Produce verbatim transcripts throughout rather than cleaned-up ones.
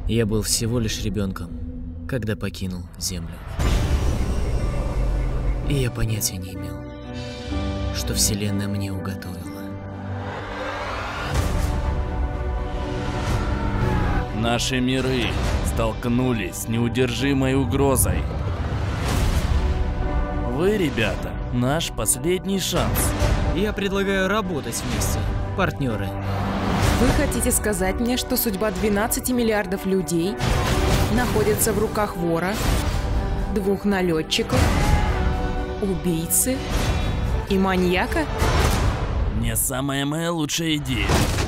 Я был всего лишь ребенком, когда покинул Землю. И я понятия не имел, что Вселенная мне уготовила. Наши миры столкнулись с неудержимой угрозой. Вы, ребята, наш последний шанс. Я предлагаю работать вместе, партнеры. Вы хотите сказать мне, что судьба двенадцати миллиардов людей находится в руках вора, двух налетчиков, убийцы и маньяка? Не самая моя лучшая идея.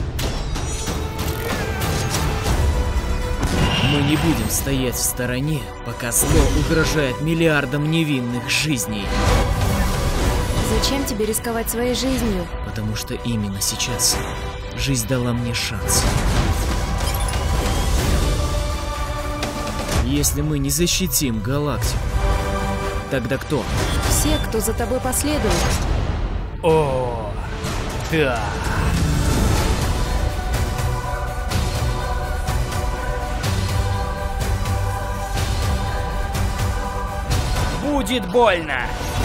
Мы не будем стоять в стороне, пока зло угрожает миллиардам невинных жизней. Зачем тебе рисковать своей жизнью? Потому что именно сейчас жизнь дала мне шанс. Если мы не защитим галактику, тогда кто? Все, кто за тобой последует. О, да. Будет больно.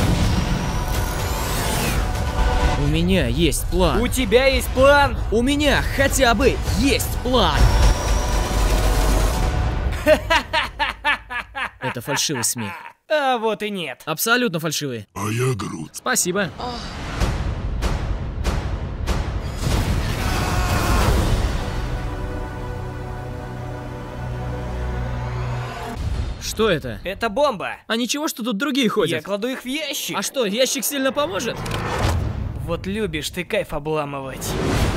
У меня есть план. У тебя есть план? У меня хотя бы есть план. Это фальшивый смех. А вот и нет. Абсолютно фальшивый. А я Грут. Спасибо. Что это? Это бомба. А ничего, что тут другие ходят? Я кладу их в ящик. А что, ящик сильно поможет? Вот любишь ты кайф обламывать.